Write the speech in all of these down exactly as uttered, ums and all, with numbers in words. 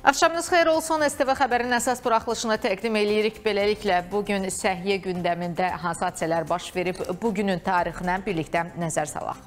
Axşamınız xeyir olsun. S T V xəbərin əsas buraxılışını təqdim edirik. Beləliklə, bugün səhiyyə gündəmində hansı hadisələr baş verib, bugünün tarixinə birlikdə nəzər salaq.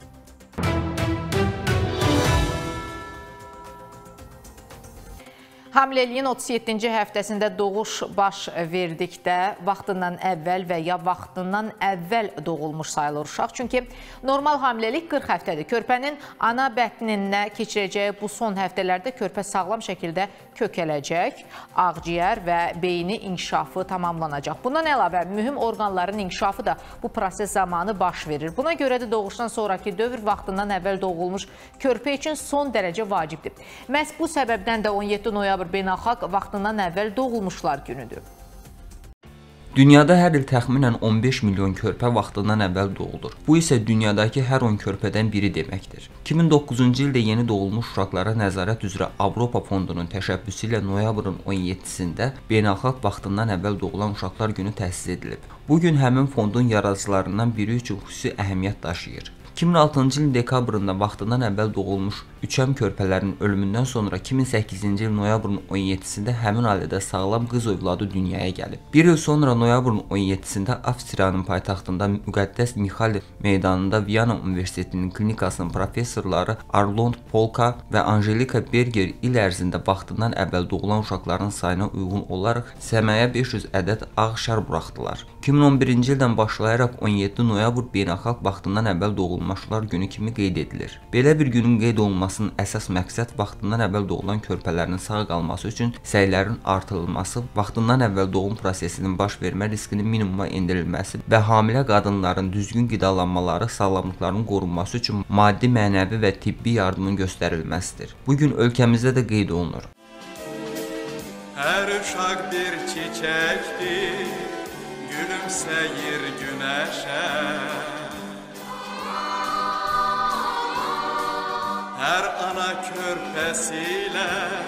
Hamileliyin otuz yeddinci həftəsində doğuş baş verdikdə vaxtından əvvəl və ya vaxtından əvvəl doğulmuş sayılır uşaq. Çünki normal hamiləlik qırx həftədir. Körpənin ana bətninə keçirəcəyi bu son həftələrdə körpə sağlam şəkildə kökələcək, ağciyər və beyni inkişafı tamamlanacaq. Bundan əlavə, mühüm orqanların inkişafı da bu proses zamanı baş verir. Buna görə də doğuşdan sonraki dövr vaxtından əvvəl doğulmuş körpə üçün son dərəcə vacibdir. Məhz bu səbəbdən də on yeddi noyabr beynəlxalq vaxtından əvvəl doğulmuşlar günüdür. Dünyada hər il təxminən on beş milyon körpə vaxtından əvvəl doğulur. Bu isə dünyadakı hər on körpədən biri deməkdir. iki min doqquzuncu ildə yeni doğulmuş uşaqlara nəzarət üzrə Avropa Fondunun təşəbbüsü ilə noyabrın on yeddisində beynəlxalq vaxtından əvvəl doğulan uşaqlar günü təsis edilib. Bu gün həmin fondun yaradıcılarından biri üçün xüsusi əhəmiyyət daşıyır. iki min altıncı ilin dekabrında vaxtından əvvəl doğulmuş üçəm körpələrin ölümündən sonra iki min səkkizinci il noyabrın on yeddisində həmin ailədə sağlam qız övladı dünyaya gəlib. Bir il sonra noyabrın on yeddisində Avstriyanın paytaxtında Müqəddəs Mixail meydanında Viyana Universitetinin klinikasının professorları Arnold Polka və Angelika Berger il ərzində vaxtından əvvəl doğulan uşaqların sayına uyğun olaraq səmaya beş yüz ədəd ağ şar buraxdılar. iki min on birinci ildən başlayaraq on yeddi noyabr beynəlxalq vaxtından əvvəl doğulmuşlar günü kimi qeyd edilir. Belə bir günün qeyd olunmasının əsas məqsəd vaxtından əvvəl doğulan körpələrin sağ qalması üçün səylərin artırılması, vaxtından əvvəl doğum prosesinin baş vermə riskinin minimuma endirilməsi və hamilə qadınların düzgün qidalanmaları, sağlamlıqlarının qorunması üçün maddi, mənəvi və tibbi yardımın göstərilməsidir. Bugün ölkəmizdə də qeyd olunur. Hər uşaq bir çiçəkdir, gülümsəyir günəşə. Hər ana körpəsilə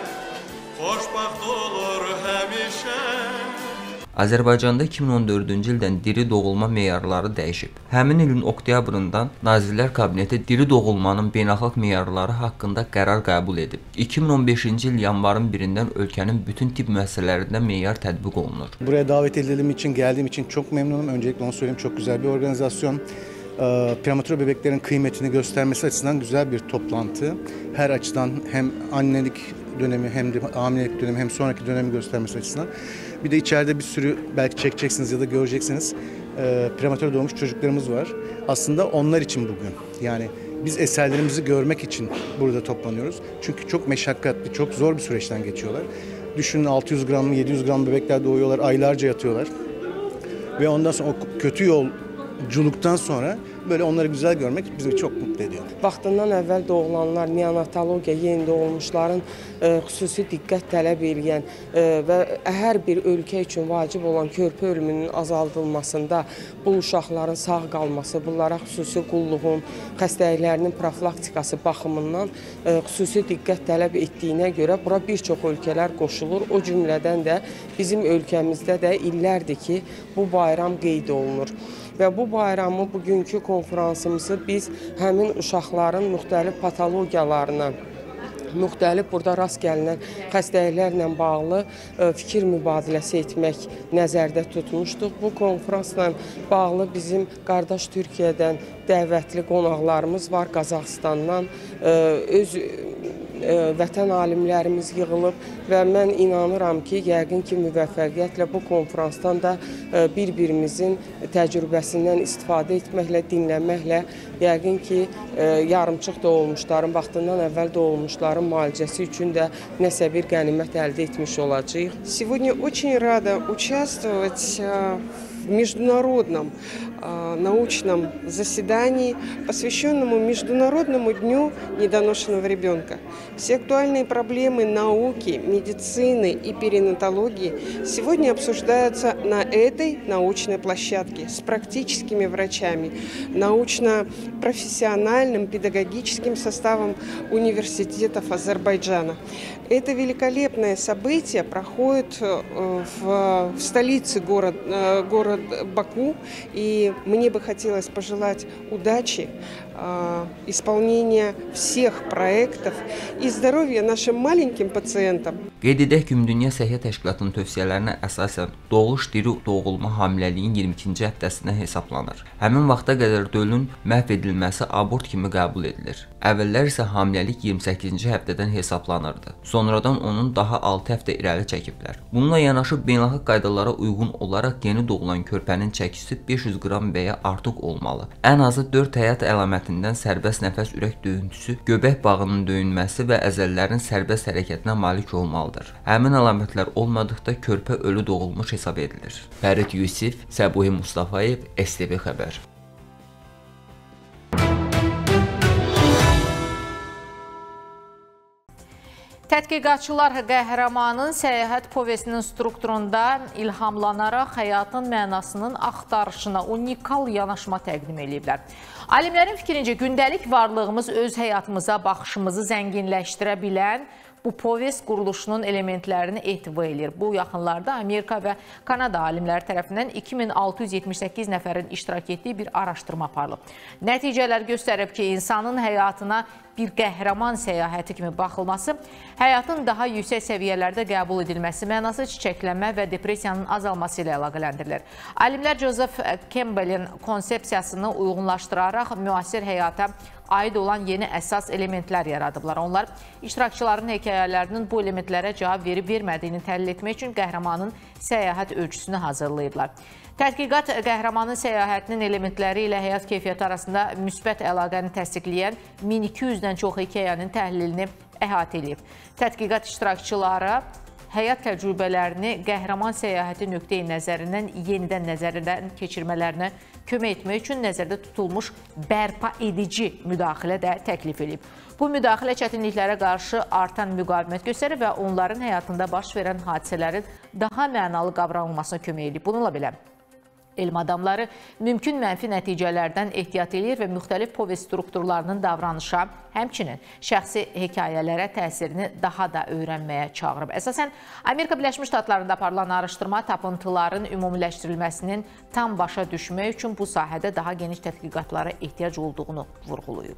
xoşbaxt olur həmişə. Azərbaycanda iki min on dördüncü ildən diri doğulma meyarları dəyişib. Həmin ilin oktyabrından Nazirlər Kabineti diri doğulmanın beynəlxalq meyarları haqqında qərar qəbul edib. iki min on beşinci il yanvarın birindən ölkənin bütün tibb müəssisələrində meyar tətbiq olunur. Buraya davet edildiğim için, geldiğim için çok memnunum. Öncelikle onu söyleyeyim, çok güzel bir organizasyon. Ee, prematür bebeklerin kıymetini göstermesi açısından güzel bir toplantı. Her açıdan hem annelik dönemi hem de hamilelik dönemi hem sonraki dönemi göstermesi açısından. Bir de içeride bir sürü belki çekeceksiniz ya da göreceksiniz e, prematür doğmuş çocuklarımız var. Aslında onlar için bugün. Yani biz eserlerimizi görmek için burada toplanıyoruz. Çünkü çok meşakkatli, çok zor bir süreçten geçiyorlar. Düşünün altı yüz gram, yedi yüz gram bebekler doğuyorlar, aylarca yatıyorlar. Ve ondan sonra o kötü yol culuktan sonra böyle onları güzel görmek bizi çok mutlu ediyor. Vaxtından əvvəl doğulanlar, neonatologiya, yeni doğulmuşların e, xüsusi diqqət tələb edən e, və hər bir ölkə üçün vacib olan körpə ölümünün azaldılmasında bu uşaqların sağ qalması, bunlara xüsusi qulluğun, xəstəliklərinin profilaktikası baxımından e, xüsusi diqqət tələb etdiyinə görə bura bir çox ölkələr qoşulur. O cümlədən də bizim ölkəmizdə də illərdir ki, bu bayram qeyd olunur. Və bu bayramı, bugünkü konferansımızı biz həmin uşaqların müxtəlif patologiyalarına, müxtəlif burada rast gəlinən xəstəliklərlə bağlı fikir mübadiləsi etmək nəzərdə tutmuşduq. Bu konferansla bağlı bizim qardaş Türkiyədən dəvətli qonaqlarımız var, Qazaxıstandan, öz vətən alimlərimiz yığılıb və mən inanıram ki, yəqin ki, müvəffəqiyyətlə bu konferansdan da bir-birimizin təcrübəsindən istifadə etməklə, dinləməklə, yəqin ki, yarımçıq doğulmuşların, vaxtından əvvəl doğulmuşların müalicəsi üçün də nəsə bir qənimət əldə etmiş olacağıq. Сегодня очень рада участвовать в международном научном заседании, посвященному Международному дню недоношенного ребенка. Все актуальные проблемы науки, медицины и перинатологии сегодня обсуждаются на этой научной площадке с практическими врачами, научно-профессиональным педагогическим составом университетов Азербайджана. Это великолепное событие проходит в, в столице город, город Баку, и И мне бы хотелось пожелать удачи, исполнения всех проектов и здоровья нашим маленьким пациентам. Qeyd edək ki, Ümumdünya Səhiyyə Təşkilatının tövsiyələrinə əsasən doğuş diri doğulma hamiləliyin iyirmi ikinci həftəsində hesablanır. Həmin vaxta qədər dölün məhv edilməsi abort kimi qəbul edilir. Əvvəllər isə hamiləlik iyirmi səkkizinci həftədən hesablanırdı. Sonradan onun daha altı həftə irəli çəkiblər. Bununla yanaşı beynəlxalq qaydalara uyğun olaraq yeni doğulan körpənin çəkisi beş yüz qram və ya artıq olmalı. Ən azı dörd həyat əlamətindən sərbəst nəfəs ürək döyüntüsü, göbək bağının döyünməsi və əzələlərin sərbəst hərəkətinə malik olmalıdır. Həmin əlamətlər olmadıqda körpə ölü doğulmuş hesab edilir. Fərid Yusif, Səbuhi Mustafayev, S T V Xəbər. Tədqiqatçılar qəhrəmanın səyahət povestinin strukturunda ilhamlanaraq həyatın mənasının axtarışına unikal yanaşma təqdim ediblər. Alimlərin fikrincə gündəlik varlığımız öz həyatımıza baxışımızı zənginləşdirə bilən bu povest quruluşunun elementlərini ehtiva edir. Bu yaxınlarda Amerika və Kanada alimləri tərəfindən iki min altı yüz yetmiş səkkiz nəfərin iştirak etdiyi bir araşdırma aparılıb. Nəticələr göstərib ki, insanın həyatına bir qəhrəman səyahəti kimi baxılması, həyatın daha yüksək səviyyələrdə qəbul edilməsi mənası çiçəklənmə və depressiyanın azalması ilə əlaqələndirilir. Alimlər Joseph Campbell'in konsepsiyasını uyğunlaşdıraraq müasir həyata aid olan yeni əsas elementlər yaradıblar. Onlar iştirakçıların hekayələrinin bu elementlərə cavab verib vermədiyini təhlil etmək üçün qəhrəmanın səyahət ölçüsünü hazırlayıblar. Tədqiqat qəhrəmanın səyahətinin elementləri ilə həyat keyfiyyəti arasında müsbət əlaqəni təsdiqləyən min iki yüzdən çox hekayənin təhlilini əhatə edib. Tədqiqat iştirakçıları həyat təcrübələrini qəhrəman səyahəti nöqteyi nəzərindən yenidən nəzərdən keçirmələrinə kömək etmək üçün nəzərdə tutulmuş bərpa edici müdaxilə də təklif edib. Bu müdaxilə çətinliklərə qarşı artan müqavimət göstərir və onların həyatında baş verən hadisələrin daha mənalı qavranılmasına kömək edib. Bununla belə elm adamları mümkün mənfi nəticələrdən ehtiyat edir və müxtəlif povest strukturlarının davranışa, həmçinin şəxsi hekayələrə təsirini daha da öyrənməyə çağırıb. Əsasən, Amerika Birləşmiş Ştatlarında aparılan araşdırma tapıntıların ümumiləşdirilməsinin tam başa düşmək üçün bu sahədə daha geniş tədqiqatlara ehtiyac olduğunu vurğulayıb.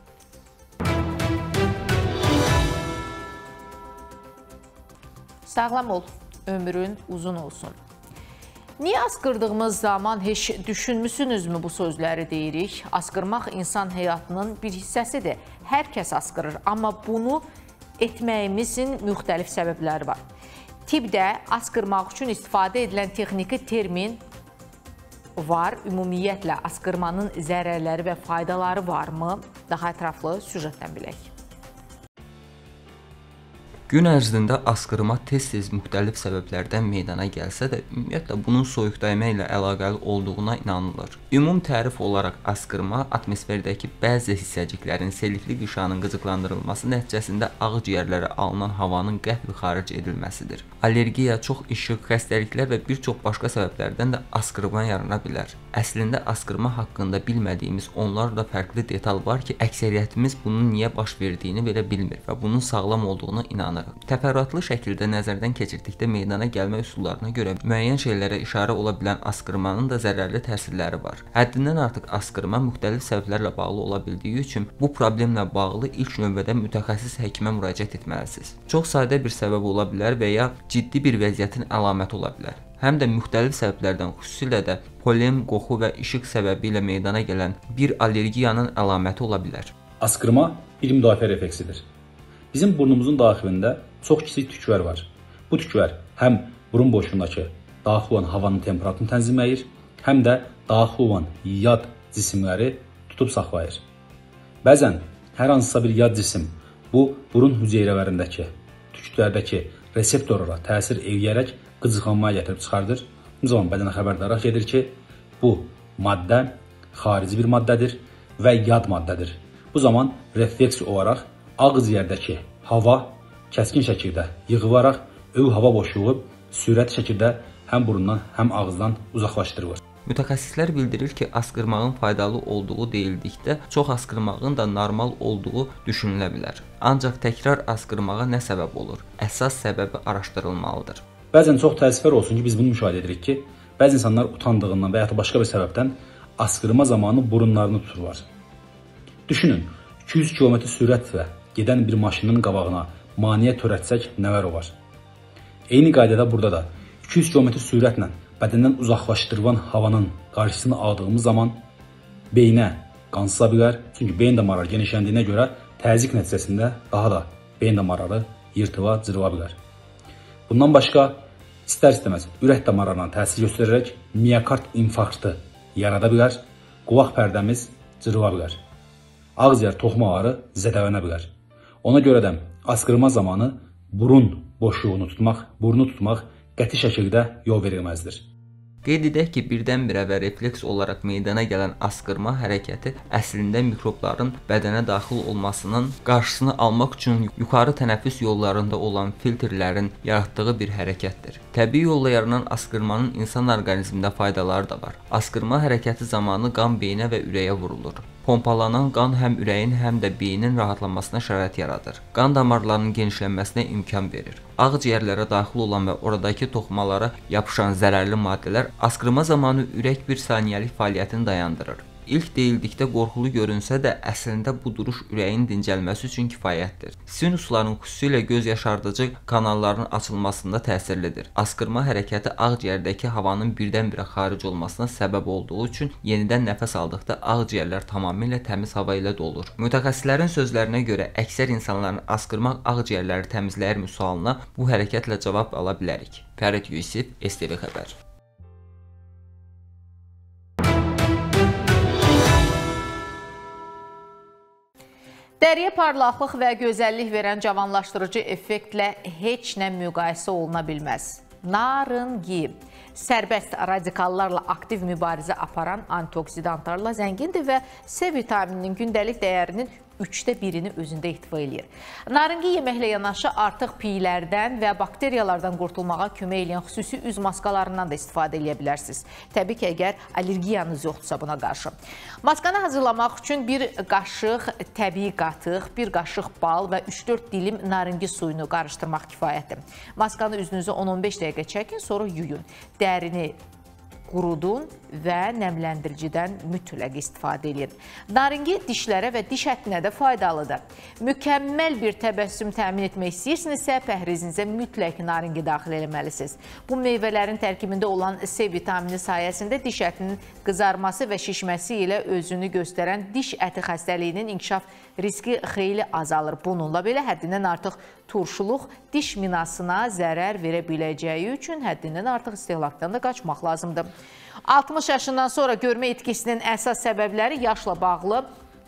Sağlam ol, ömrün uzun olsun. Niyə asqırdığımız zaman heç düşünmüsünüzmü bu sözləri deyirik? Asqırmaq insan həyatının bir hissəsidir. Hər kəs asqırır, amma bunu etməyimizin müxtəlif səbəbləri var. Tibbdə asqırmaq üçün istifadə edilən texniki termin var. Ümumiyyətlə, asqırmanın zərərləri və faydaları varmı? Daha ətraflı süjetdən bilək. Gün ərzində asqırma tez-tez müxtəlif səbəblərdən meydana gəlsə də, ümumiyyətlə bunun soyuq dəymə ilə əlaqəli olduğuna inanılır. Ümum tərif olaraq asqırma atmosferdəki bəzi hissəciklərin selifli qişanın qıcıqlandırılması nəticəsində ağciyərlərə alınan havanın qəfil xaric edilməsidir. Allergiya, çox işıq, xəstəliklər və bir çox başqa səbəblərdən də asqırma yarana bilər. Əslində asqırma haqqında bilmədiyimiz onlarla fərqli detal var ki, əksəriyyətimiz bunun niyə baş verdiyini belə bilmir və bunun sağlam olduğuna inanır. Təfərrüatlı şəkildə nəzərdən keçirdikdə meydana gəlmə üsullarına görə müəyyən şeylərə işarə ola bilən asqırmanın da zərərli təsirləri var. Həddindən artıq asqırma müxtəlif səbəblərlə bağlı ola bildiyi üçün bu problemlə bağlı ilk növbədə mütəxəssis həkimə müraciət etməlisiniz. Çox sadə bir səbəb ola bilər və ya ciddi bir vəziyyətin əlaməti ola bilər. Həm də müxtəlif səbəblərdən, xüsusilə də polen, qoxu və işıq səbəbi ilə meydana gələn bir allergiyanın əlaməti ola bilər. Asqırma bir müdafiə refleksidir. Bizim burnumuzun daxilində çox kiçik tüklər var. Bu tüklər həm burun boşluğundakı daxil olan havanın temperaturunu tənzimləyir, həm də daxil olan yad cisimləri tutub saxlayır. Bəzən hər hansısa bir yad cisim bu burun hüceyrələrindəki tüklərdəki reseptorlara təsir edərək qıcıqlanmaya gətirib çıxardır. Bu zaman bədənə xəbərdarlıq edir ki, bu maddə xarici bir maddədir və yad maddədir. Bu zaman refleks olaraq ağciyərdəki hava kəskin şəkildə yığılaraq öyü hava boşluğu sürətli şəkildə həm burundan, həm ağızdan uzaqlaşdırılır. Mütəxəssislər bildirir ki, asqırmağın faydalı olduğu deyildikdə çox asqırmağın da normal olduğu düşünülə bilər. Ancaq təkrar asqırmağa nə səbəb olur? Əsas səbəbi araşdırılmalıdır. Bəzən çox təəssüflər olsun ki, biz bunu müşahidə edirik ki, bəzi insanlar utandığından və ya başqa bir səbəbdən asqırma zamanı burunlarını tuturlar. Düşünün, iki yüz kilometr sürətlə gedən bir maşının qabağına maneə törətsək nələr olar? Eyni qaydada burada da iki yüz kilometr sürətlə bədəndən uzaqlaşdırılan havanın qarşısını aldığımız zaman beynə qan sıza bilər. Çünki beyin damarları genişləndiyinə görə təzyiq nəticəsində daha da beyin damarları yırtıla, cırıla bilər. Bundan başqa istər-istəməz ürək damarlarına təsir göstərərək miokard infarktı yarada bilər, qulaq pərdəmiz cırıla bilər. Ağciyər toxumaları zədələnə bilər. Ona görə də asqırma zamanı burun boşluğunu tutmaq, burnu tutmaq qəti şəkildə yol verilməzdir. Qeyd edək ki, birdən-birə və refleks olaraq meydana gələn asqırma hərəkəti əslində mikrobların bədənə daxil olmasının qarşısını almaq üçün yuxarı tənəffüs yollarında olan filtrlərin yaratdığı bir hərəkətdir. Təbii yolla yaranan asqırmanın insan orqanizmində faydaları da var. Asqırma hərəkəti zamanı qan beyinə və ürəyə vurulur. Pompalanan qan həm ürəyin, həm də beynin rahatlanmasına şərait yaradır. Qan damarlarının genişlənməsinə imkan verir. Ağciyərlərə daxil olan və oradakı toxumalara yapışan zərərli maddələr asqırma zamanı ürək bir saniyəlik fəaliyyətini dayandırır. İlk deyildikdə qorxulu görünsə də, əslində bu duruş ürəyin dincəlməsi üçün kifayətdir. Sinusların xüsusilə göz yaşardıcı kanalların açılmasında təsirlidir. Asqırma hərəkəti ağciyərdəki havanın birdən-birə xaric olmasına səbəb olduğu üçün yenidən nəfəs aldıqda ağciyərlər tamamilə təmiz hava ilə dolur. Mütəxəssislərin sözlərinə görə əksər insanların asqırmaq ağciyərləri təmizləyirmi sualına bu hərəkətlə cavab ala bilərik. Fərid Yusif, S T V Xəbər. Dəriyə parlaqlıq və gözəllik verən cavanlaşdırıcı effektlə heç nə müqayisə oluna bilməz. Narıngi sərbəst radikallarla aktiv mübarizə aparan antioksidantlarla zəngindir və C vitamininin gündəlik dəyərinin üçdə birini özündə ihtiva edir. Narıngi yeməklə yanaşı artıq piylərdən və bakteriyalardan qurtulmağa kömək edən xüsusi üz maskalarından da istifadə edə bilərsiniz. Təbii ki, əgər allergiyanız yoxdursa buna qarşı. Maskanı hazırlamaq üçün bir qaşıq təbii qatıq, bir qaşıq bal və üç dörd dilim narıngi suyunu qarışdırmaq kifayətdir. Maskanı üzünüzü on on beş dəqiqə çəkin, sonra yuyun. Dərini qurudun və nəmləndiricidən mütləq istifadə edin. Naringi dişlərə və diş ətinə də faydalıdır. Mükəmməl bir təbəssüm təmin etmək istəyirsinizsə, pəhrizinizə mütləq naringi daxil etməlisiniz. Bu meyvələrin tərkibində olan C vitamini sayəsində diş ətinin qızarması və şişməsi ilə özünü göstərən diş əti xəstəliyinin inkişaf riski xeyli azalır. Bununla belə həddindən artıq turşuluq diş minasına zərər verə biləcəyi üçün həddindən artıq istehlakdan da qaçmaq lazımdır. altmış yaşından sonra görmə itkisinin əsas səbəbləri yaşla bağlı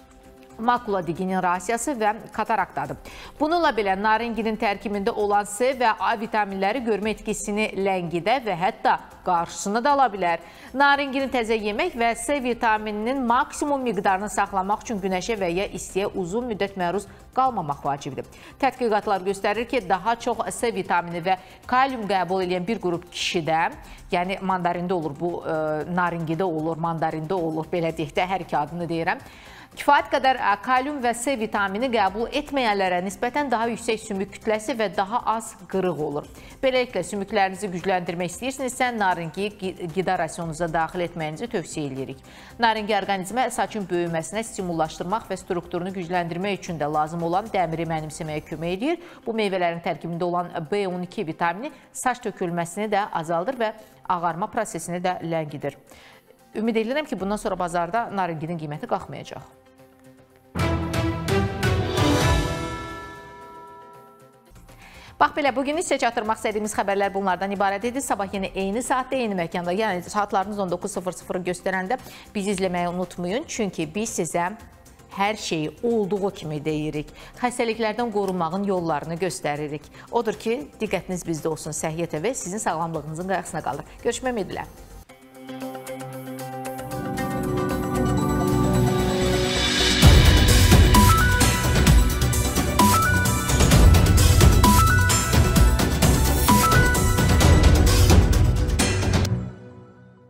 makula degenerasiyası və kataraktadır. Bununla belə naringinin tərkibində olan C və A vitaminləri görmə etkisini ləngidə və hətta qarşısını da ala bilər. Naringini təzə yemək və C vitamininin maksimum miqdarını saxlamaq üçün günəşə və ya istiyə uzun müddət məruz qalmamaq vacibdir. Tədqiqatlar göstərir ki, daha çox C vitamini və kalium qəbul edən bir qrup kişidə, yəni mandarində olur, bu e, naringidə olur, mandarində olur, belə deyək də, hər iki adını deyirəm. Kifayət qədər kalium və C vitamini qəbul etməyənlərə nisbətən daha yüksək sümük kütləsi və daha az qırıq olur. Beləliklə, sümüklərinizi gücləndirmək istəyirsinizsə, naringi qida rasionunuza daxil etməyinizi tövsiyə edirik. Naringi orqanizmə saçın böyüməsinə stimullaşdırmaq və strukturunu gücləndirmək üçün də lazım olan dəmiri mənimsəməyə kömək edir. Bu meyvələrin tərkibində olan B on iki vitamini saç tökülməsini də azaldır və ağarma prosesini də ləngidir. Ümid edirəm ki, bundan sonra bazarda naringinin qiyməti qalxmayacaq. Bax belə, bugün isə çatdırmaq istədiyimiz xəbərlər bunlardan ibarət edir. Sabah yeni eyni saatda, eyni məkanda, yəni saatlarınız on doqquz sıfır sıfırı göstərəndə bizi izləməyi unutmayın. Çünki biz sizə hər şeyi olduğu kimi deyirik. Xəstəliklərdən qorunmağın yollarını göstəririk. Odur ki, diqqətiniz bizdə olsun. Səhiyyə T V sizin sağlamlığınızın qayğısına qalır. Görüşmək ümidi ilə.